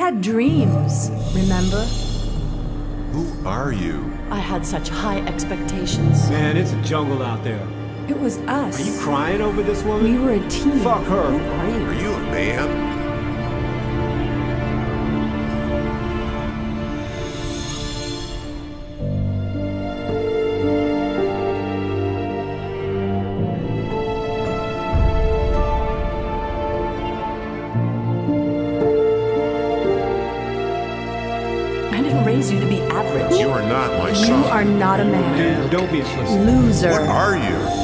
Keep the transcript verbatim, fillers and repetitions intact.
had dreams, remember? Who are you? I had such high expectations. Man, it's a jungle out there. It was us. Are you crying over this woman? We were a team. Fuck her. Who are you? Are you a man? You to be average. You are not my You son. are not a man. Damn, don't be a pussy. Loser. What are you?